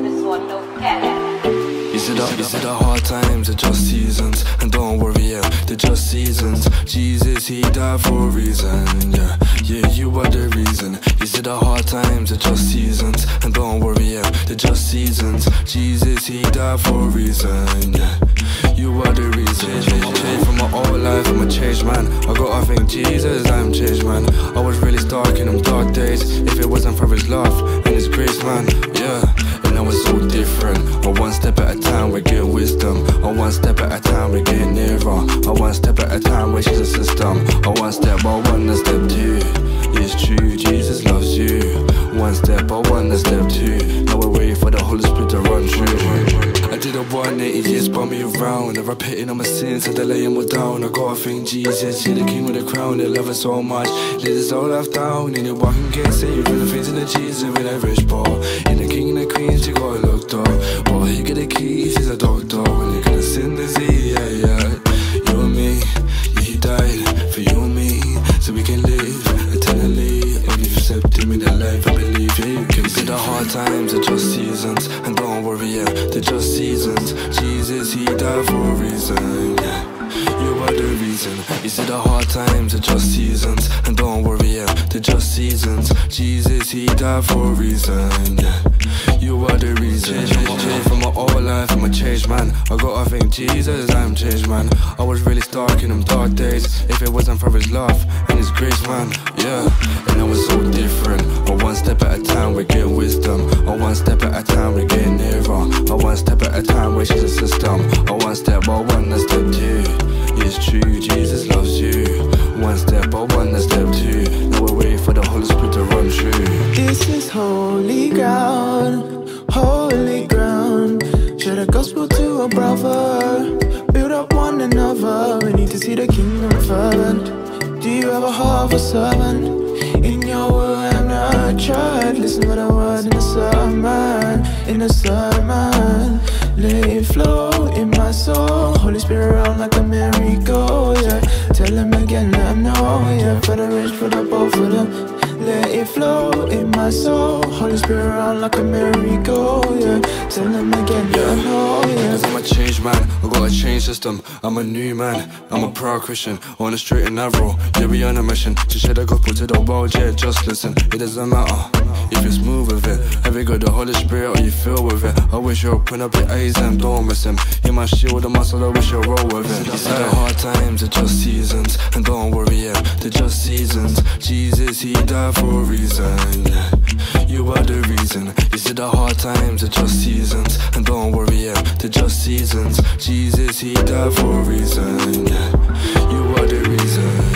this one, no care. You see the hard times are just seasons, and don't worry, yeah, they're just seasons. Jesus, he died for a reason, yeah, yeah, you are the reason. You see the hard times are just seasons, and don't worry, yeah, they're just seasons. Jesus, he died for a reason, yeah, you are the reason. Change from my old life, I'm a changed man. I gotta thank Jesus, I'm changed, man. I was really stuck in them dark days. If it wasn't for his love and his grace, man, yeah. And now it's all different. One step at a time we get wisdom. One step at a time we get nearer. One step at a time which is a system. One step, one and step two. It's true, Jesus loves you. One step, one and step two. Now we're waiting for the Holy Spirit to run through. I did a 180 years, spun me around. They're repeating on my sins, so they're laying me down. I gotta thank Jesus, you're the king with the crown. They love us so much, let his whole life down. Anyone can get saved in the face of the Jesus with a rich ball. In the king and the queens, you gotta look up. Boy, he get the keys, he's a doctor. When you're gonna sin disease, yeah, yeah. You and me, yeah, he died for you and me, so we can live eternally. If you accept him in the life, I believe you can see the hard times are just seasons, and don't worry, yeah, they're just seasons. Jesus, he died for a reason, yeah. You are the reason. You see the hard times are just seasons, and don't worry, yeah, they're just seasons. Jesus, he died for a reason, yeah. You are the reason. Change from my old life, I'm a changed man. I gotta thank Jesus, I'm changed, man. I was really stuck in them dark days. If it wasn't for his love and his grace, man, yeah. And I was so different. One step at a time we get wisdom. One step at a time we get nearer. One step at a time which is a system. One step, one and step two. It's true, Jesus loves you. One step, one and step two. Now we're waiting for the Holy Spirit to run through. This is holy ground, holy ground. Share the gospel to a brother, build up one another. We need to see the kingdom fervent. Do you have a heart of a servant? In your word I'm not tried. Listen to the word in the sermon, in the sermon. Let it flow in my soul. Holy Spirit round like a merry-go, yeah. Tell him again, let him know, yeah. For the rich, for the poor, for them. Let it flow in my soul. Holy Spirit round like a merry-go, yeah. Tell him again, let him know, yeah. Cause I'm a changed man, I got a change system. I'm a new man, I'm a proud Christian. On the straight and narrow, yeah, we on a mission to share the gospel to the world, yeah, just listen. It doesn't matter if you smooth with it. Have you got the Holy Spirit or you feel with it? I wish you open up your eyes and don't miss him. He my shield, the muscle, I wish you roll with it. You see the hard times are just seasons, and don't worry, yeah, they're just seasons. Jesus, he died for a reason, yeah. You are the reason. You see the hard times are just seasons, and don't worry, yeah, they're just seasons. Jesus, he died for a reason, yeah. You are the reason.